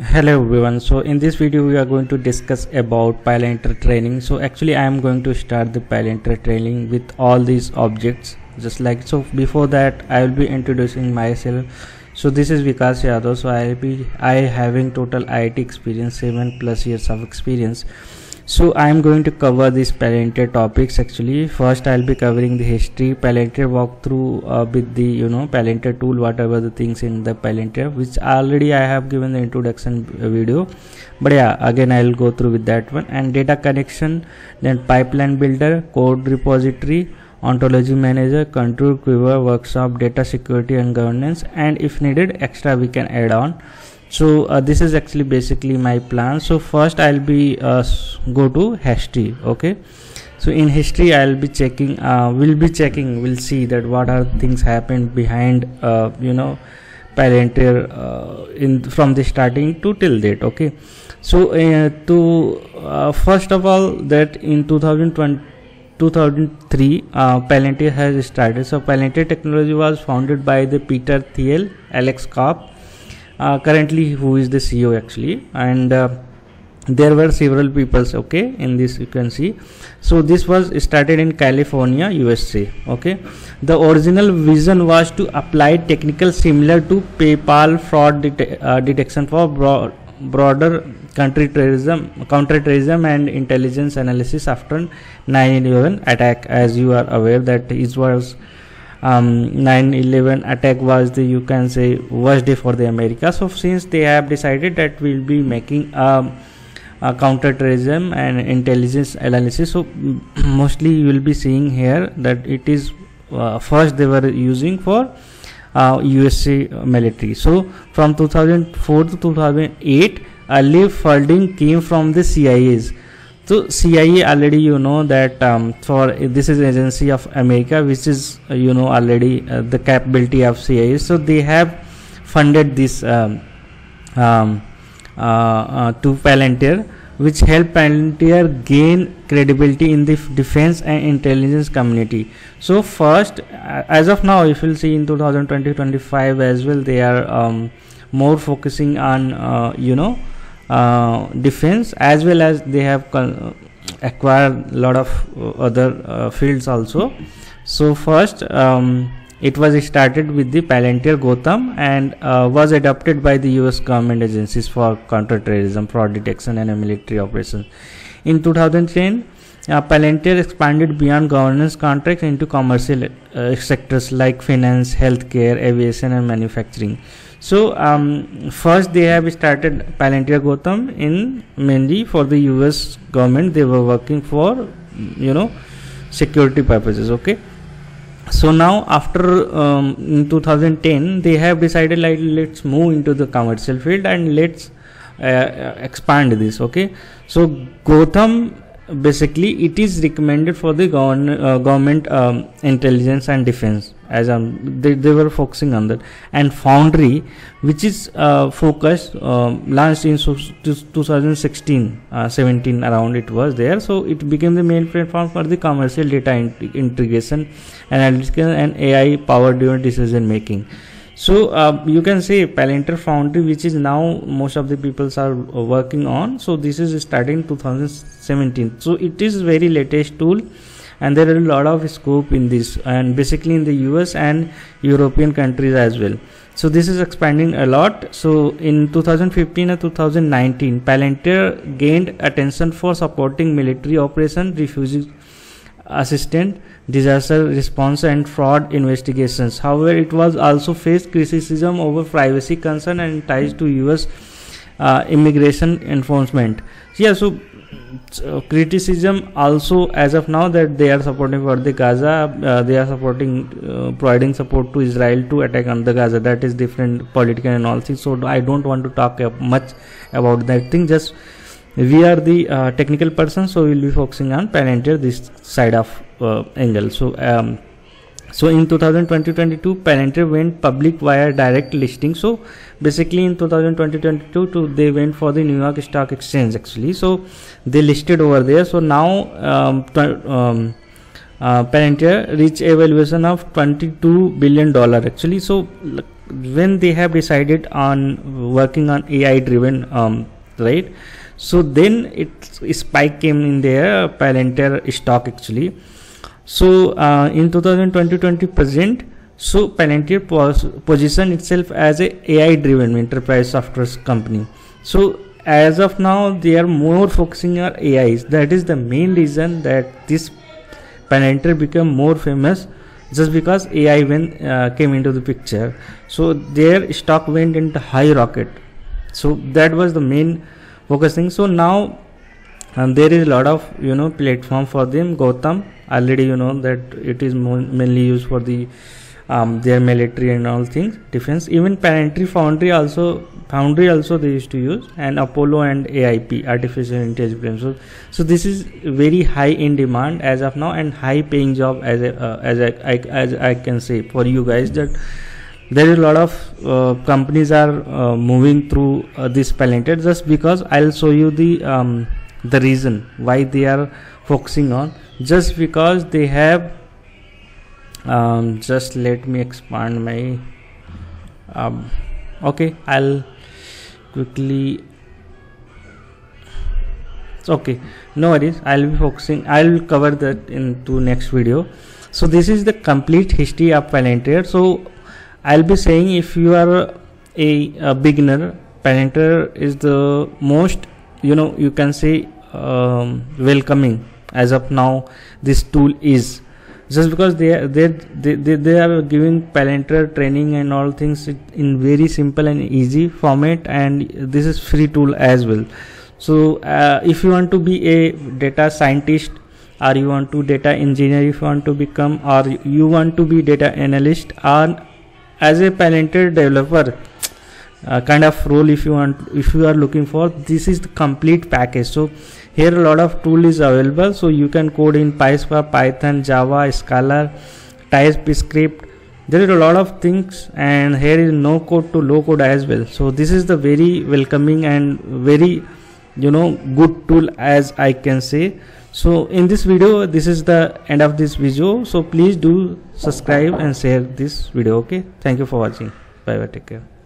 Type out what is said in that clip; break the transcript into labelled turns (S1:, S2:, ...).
S1: Hello everyone. So in this video we are going to discuss about Palantir training. So actually I am going to start the Palantir training with all these objects just like so. Before that I will be introducing myself. So this is Vikas Yadav. So I having total IT experience, 7+ years of experience. So I am going to cover these Palantir topics. Actually first I'll be covering the history, Palantir walkthrough with the Palantir tool, whatever the things in the Palantir, which already I have given the introduction video, but yeah, again I'll go through with that one. And data connection, then pipeline builder, code repository, ontology manager, control quiver, workshop, data security and governance, and if needed extra we can add on. So this is actually basically my plan. So first I'll be go to history. Okay, so in history I'll be checking we'll see that what are things happened behind Palantir in from the starting to till date. Okay, so first of all, that in 2003 Palantir has started. So Palantir technology was founded by the Peter Thiel, Alex Karp, currently who is the CEO actually, and there were several peoples, okay, in this you can see. So this was started in California, USA. Okay, the original vision was to apply technical similar to PayPal fraud detection for broader counterterrorism and intelligence analysis after 9/11 attack. As you are aware that it was 9/11 attack was the, you can say, worst day for the America. So since they have decided that we'll be making a counterterrorism and intelligence analysis, so mostly you will be seeing here that it is first they were using for USA military. So from 2004 to 2008 early funding came from the CIA's. So CIA already you know that for this is agency of America, which is already the capability of CIA. So they have funded this to Palantir, which helped Palantir gain credibility in the defense and intelligence community. So first, as of now, if you'll see in 2020-25 as well, they are more focusing on defense, as well as they have acquired a lot of other fields also. So first it was started with the Palantir Gotham and was adopted by the US government agencies for counterterrorism, fraud detection and military operations. In 2010 Palantir expanded beyond governance contracts into commercial sectors like finance, healthcare, aviation and manufacturing. So first they have started Palantir Gotham in mainly for the US government. They were working for security purposes. Okay, so now after in 2010 they have decided like let's move into the commercial field and let's expand this. Okay, so Gotham basically it is recommended for the government intelligence and defense, as they were focusing on that. And Foundry, which is focused launched in 2016-17 around it was there. So it became the main platform for the commercial data integration, analytical and AI powered decision making. So you can say Palantir Foundry, which is now most of the people are working on. So this is starting 2017. So it is very latest tool, and there are a lot of scope in this, and basically in the US and European countries as well. So this is expanding a lot. So in 2015 and 2019 Palantir gained attention for supporting military operation, refugee assistance, disaster response and fraud investigations. However, it was also faced criticism over privacy concern and ties to US immigration enforcement. Yeah, so criticism also as of now that they are supporting for the Gaza, they are supporting providing support to Israel to attack on the Gaza. That is different political and all things. So I don't want to talk much about that thing. Just we are the technical person, so we'll be focusing on Palantir this side of angle. So so in 2022 Palantir went public via direct listing. So basically in 2022 they went for the New York Stock Exchange actually. So they listed over there. So now Palantir reached a valuation of $22 billion actually. So when they have decided on working on AI driven, right, so then it spike came in their Palantir stock actually. So in 2020 present, so Palantir position itself as a AI driven enterprise software company. So as of now they are more focusing on AIs. That is the main reason that this Palantir became more famous, just because AI came into the picture. So their stock went into high rocket. So that was the main focusing. So now there is a lot of platform for them. Gotham already that it is mainly used for the their military and all things, defense. Even Palantir Foundry also they used to use, and Apollo and AIP, artificial intelligence. So this is very high in demand as of now, and high paying job as I can say for you guys, that there is a lot of companies are moving through this Palantir, just because I'll show you the reason why they are focusing on, just because they have just let me expand my okay, I'll quickly, okay, no worries, I'll cover that into next video. So this is the complete history of Palantir. So I'll be saying, if you are a beginner, Palantir is the most you can say welcoming as of now. This tool is, just because they are giving Palantir training and all things in very simple and easy format, and this is free tool as well. So if you want to be a data scientist, or you want to data engineer, if you want to become, or you want to be data analyst, or as a Palantir developer kind of role, if you are looking for, this is the complete package. So here a lot of tool is available, so you can code in PySpark, Python, Java, Scala, TypeScript. There is a lot of things, and here is no code to low code as well. So this is the very welcoming and very good tool as I can say. So in this video, this is the end of this video. So please do subscribe and share this video. Okay, thank you for watching. Bye bye, take care.